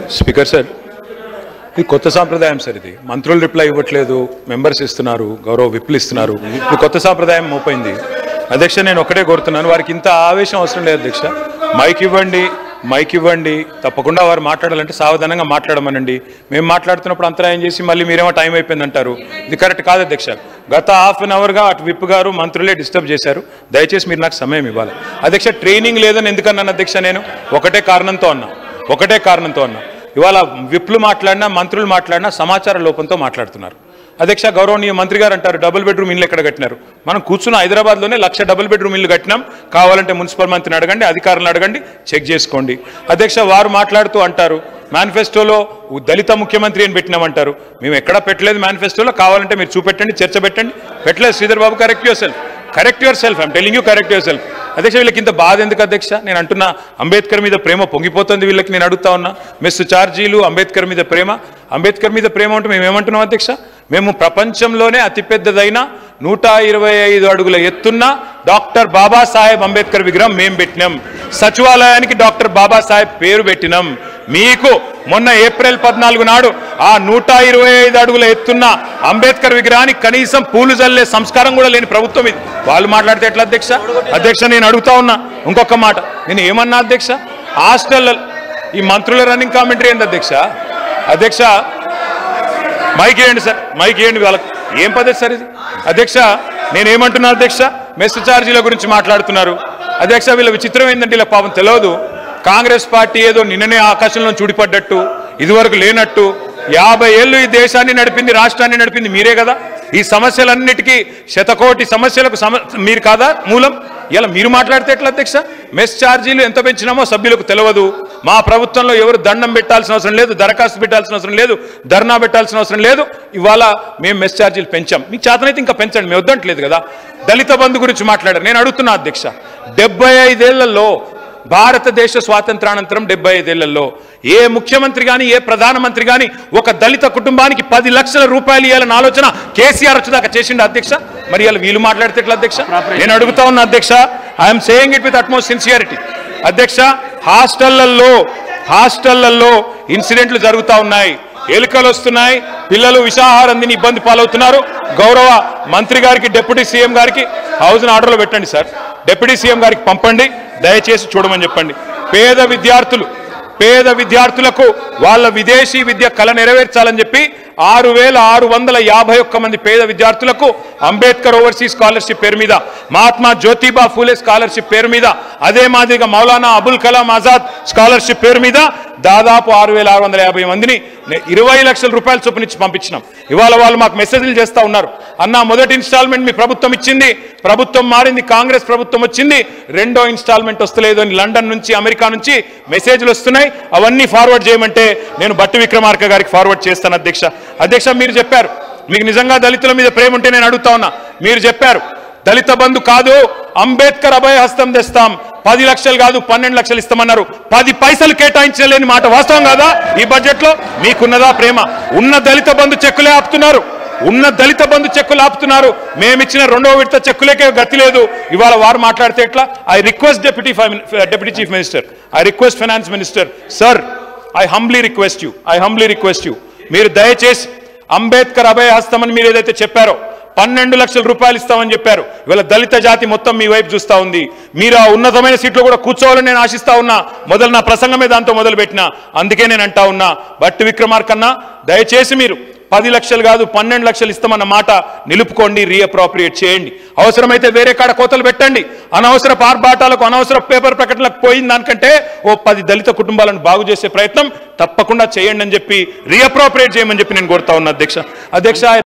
Speaker sir, ఇది కొత్త సాంప్రదాయం సార్. ఇది మంత్రులు రిప్లై ఇవ్వట్లేదు, మెంబర్స్ ఇస్తున్నారు, గౌరవ విప్లు ఇస్తున్నారు. ఇది కొత్త సాంప్రదాయం మోపైంది. అధ్యక్ష, నేను ఒక్కటే కోరుతున్నాను, వారికి ఇంత ఆవేశం అవసరం లేదు అధ్యక్ష. మైక్ ఇవ్వండి, తప్పకుండా వారు మాట్లాడాలంటే సావధానంగా మాట్లాడమనండి. మేము మాట్లాడుతున్నప్పుడు అంతరాయం చేసి మళ్ళీ మీరేమో టైం అయిపోయింది అంటారు. ఇది కరెక్ట్ కాదు అధ్యక్ష. గత హాఫ్ అన్ అవర్గా అటు విప్ గారు మంత్రులే డిస్టర్బ్ చేశారు. దయచేసి మీరు నాకు సమయం ఇవ్వాలి అధ్యక్ష. ట్రైనింగ్ లేదని ఎందుకన్నాను అధ్యక్ష? నేను ఒకటే కారణంతో అన్నా. ఇవాళ విప్లు మాట్లాడినా, మంత్రులు మాట్లాడినా సమాచార లోపంతో మాట్లాడుతున్నారు అధ్యక్ష. గౌరవనీయ మంత్రి గారు అంటారు డబుల్ బెడ్రూమ్ ఇల్లు ఎక్కడ కట్టినారు? మనం కూర్చున్న హైదరాబాద్లోనే 1,00,000 డబుల్ బెడ్రూమ్ ఇల్లు కట్టినాం. కావాలంటే మున్సిపల్ మంత్రిని అడగండి, అధికారులను అడగండి, చెక్ చేసుకోండి అధ్యక్ష. వారు మాట్లాడుతూ అంటారు మేనిఫెస్టోలో దళిత ముఖ్యమంత్రి అని పెట్టినామంటారు. మేము ఎక్కడా పెట్టలేదు మేనిఫెస్టోలో. కావాలంటే మీరు చూపెట్టండి, చర్చ పెట్టండి. పెట్టలేదు. Sridhar Babu, correct yourself I'm telling you, correct yourself అధ్యక్ష. వీళ్ళకి ఇంత బాధ ఎందుకు అధ్యక్ష? నేను అంటున్నా, అంబేద్కర్ మీద ప్రేమ పొంగిపోతుంది వీళ్ళకి. నేను అడుగుతా ఉన్నా, మెస్సు ఛార్జీలు, అంబేద్కర్ మీద ప్రేమ అంటే మేము ఏమంటున్నాం అధ్యక్ష? మేము ప్రపంచంలోనే అతిపెద్దదైన 125 అడుగుల ఎత్తున్న డాక్టర్ బాబాసాహెబ్ అంబేద్కర్ విగ్రహం మేము పెట్టినాం. సచివాలయానికి డాక్టర్ బాబాసాహెబ్ పేరు పెట్టినాం. మీకు మొన్న ఏప్రిల్ 14 నాడు ఆ 125 అడుగుల ఎత్తున్న అంబేద్కర్ విగ్రహానికి కనీసం పూలు జల్లే సంస్కారం కూడా లేని ప్రభుత్వం ఇది. వాళ్ళు మాట్లాడితే ఎట్లా అధ్యక్ష? నేను అడుగుతా ఉన్నా ఇంకొక మాట. నేను ఏమన్నా అధ్యక్ష? హాస్టల్ ఈ మంత్రుల రన్నింగ్ కామెంటరీ ఏంది అధ్యక్ష? మైక్ ఇవ్వండి సార్, మైక్ ఇవ్వండి. వాళ్ళకి ఏం పద్ధతి సార్ ఇది అధ్యక్ష? నేనేమంటున్నా అధ్యక్ష? మెస్ ఛార్జీల గురించి మాట్లాడుతున్నారు అధ్యక్ష. వీళ్ళ విచిత్రం ఏంటంటే ఇలా పాపం తెలియదు. కాంగ్రెస్ పార్టీ ఏదో నిన్ననే ఆకాశంలో చూడిపడ్డట్టు, ఇదివరకు లేనట్టు 50 ఏళ్ళు ఈ దేశాన్ని నడిపింది, రాష్ట్రాన్ని నడిపింది మీరే కదా. ఈ సమస్యలన్నిటికీ శతకోటి సమస్యలకు మీరు కాదా మూలం? ఇలా మీరు మాట్లాడితే ఎట్లా అధ్యక్ష? మెస్ ఛార్జీలు ఎంత పెంచినామో సభ్యులకు తెలియదు. మా ప్రభుత్వంలో ఎవరు దండం పెట్టాల్సిన అవసరం లేదు, దరఖాస్తు పెట్టాల్సిన అవసరం లేదు, ధర్నా పెట్టాల్సిన అవసరం లేదు. ఇవాళ మేము మెస్ ఛార్జీలు పెంచాం. మీకు చేతనైతే ఇంకా పెంచండి, మేము వద్దంటలేదు కదా. దళిత బంధు గురించి మాట్లాడారు. నేను అడుగుతున్నా అధ్యక్ష, 75 ఏళ్లలో భారతదేశ స్వాతంత్రానంతరం 75 ఏళ్లలో ఏ ముఖ్యమంత్రి కానీ, ఏ ప్రధానమంత్రి కానీ ఒక దళిత కుటుంబానికి 10 లక్షల రూపాయలు ఇవ్వాలన్న ఆలోచన కేసీఆర్ వచ్చేదాకా చేసిండు అధ్యక్ష. మరి ఇలా వీళ్ళు మాట్లాడితే ఎట్లా అధ్యక్ష? నేను అడుగుతా ఉన్నా అధ్యక్ష, I'm saying it with utmost sincerity అధ్యక్ష. హాస్టళ్లలో ఇన్సిడెంట్లు జరుగుతూ ఉన్నాయి, ఎలుకలు వస్తున్నాయి, పిల్లలు విషాహారం తిని ఇబ్బంది పాలవుతున్నారు. గౌరవ మంత్రి గారికి, డిప్యూటీ సీఎం గారికి హౌస్ని ఆర్డర్లో పెట్టండి సార్. డిప్యూటీ సీఎం గారికి పంపండి, దయచేసి చూడమని చెప్పండి. పేద విద్యార్థులకు వాళ్ళ విదేశీ విద్య కళ నెరవేర్చాలని చెప్పి 6,651 మంది పేద విద్యార్థులకు అంబేద్కర్ ఓవర్సీస్ స్కాలర్షిప్ పేరు మీద, మహాత్మా జ్యోతిబా ఫూలే స్కాలర్షిప్ పేరు మీద, అదే మాదిరిగా మౌలానా అబుల్ కలాం ఆజాద్ స్కాలర్షిప్ పేరు మీద దాదాపు 6,650 మందిని 20 లక్షల రూపాయలు చొప్పునిచ్చి పంపించినాం. ఇవాళ వాళ్ళు మాకు మెసేజ్లు చేస్తూ ఉన్నారు, అన్న మొదటి ఇన్స్టాల్మెంట్ మీ ప్రభుత్వం ఇచ్చింది, ప్రభుత్వం మారింది, కాంగ్రెస్ ప్రభుత్వం వచ్చింది, రెండో ఇన్స్టాల్మెంట్ వస్తలేదు అని లండన్ నుంచి, అమెరికా నుంచి మెసేజ్లు వస్తున్నాయి. అవన్నీ ఫార్వర్డ్ చేయమంటే నేను బట్టి విక్రమార్క గారికి ఫార్వర్డ్ చేస్తాను అధ్యక్ష. మీరు చెప్పారు మీకు నిజంగా దళితుల మీద ప్రేమ ఉంటే నేను అడుగుతా ఉన్నా, మీరు చెప్పారు దళిత బంధు కాదు అంబేద్కర్ అభయహస్తం తెస్తాం, 10 లక్షలు కాదు 12 లక్షలు ఇస్తామన్నారు. 10 పైసలు కేటాయించలేని మాట వాస్తవం కాదా? ఈ బడ్జెట్ లో మీకున్నదా ప్రేమ? ఉన్న దళిత బంధు చెక్కులే ఆపుతున్నారు. మేమిచ్చిన రెండవ విడత చెక్కులకే గతి లేదు. ఇవాళ వారు మాట్లాడితే ఎట్లా? I request deputy chief minister, I request finance minister, sir I humbly request you మీరు దయచేసి అంబేద్కర్ అభయహస్తం అని మీరు ఏదైతే చెప్పారో 12 లక్షల రూపాయలు ఇస్తామని చెప్పారు. ఇవాళ దళిత జాతి మొత్తం మీ వైపు చూస్తూ ఉంది. మీరు ఆ ఉన్నతమైన సీట్లో కూడా కూర్చోవాలని నేను ఆశిస్తా ఉన్నా. మొదలు నా ప్రసంగమే దాంతో మొదలు పెట్టినా. అందుకే నేను అంటా ఉన్నా, బట్టి విక్రమార్కన్నా దయచేసి మీరు 10 లక్షలు కాదు 12 లక్షలు ఇస్తామన్న మాట నిలుపుకోండి, రీఅప్రోప్రియేట్ చేయండి. అవసరమైతే వేరే కాడ కోతలు పెట్టండి. అనవసర పార్బాటాలకు, అనవసర పేపర్ ప్రకటనలకు పోయిన దానికంటే ఓ 10 దళిత కుటుంబాలను బాగు చేసే ప్రయత్నం తప్పకుండా చేయండి అని చెప్పి, రీఅప్రోప్రియేట్ చేయమని చెప్పి నేను కోరుతా ఉన్నా అధ్యక్ష.